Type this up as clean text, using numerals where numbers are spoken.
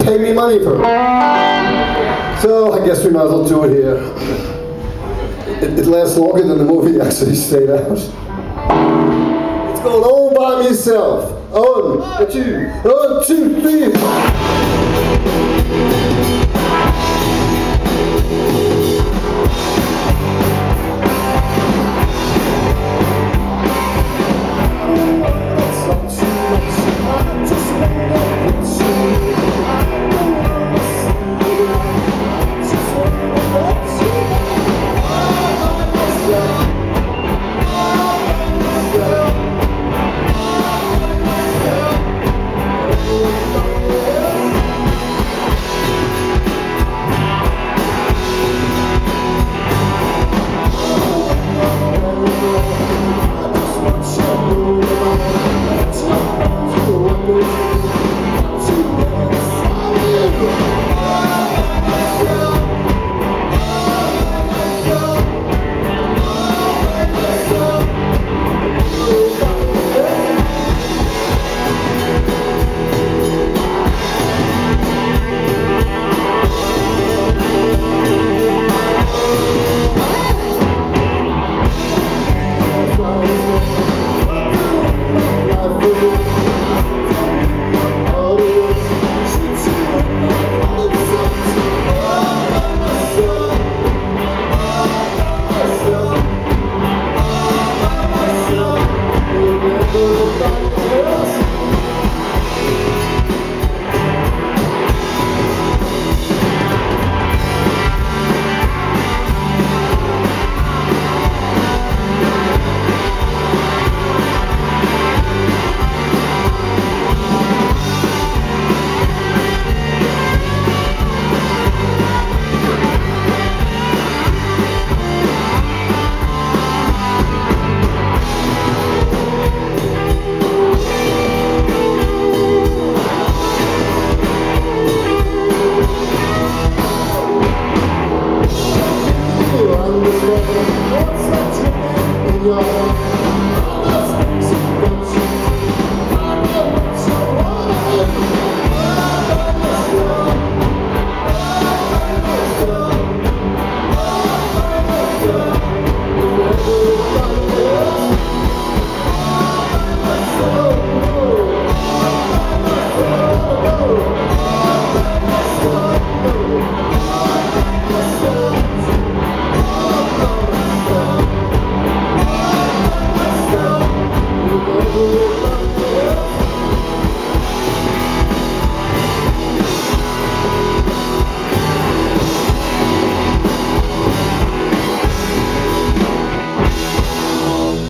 pay me money for it. So I guess we might as well do it here. It lasts longer than the movie actually stayed out. It's going all by myself. 1, 2, 1, 2, 3.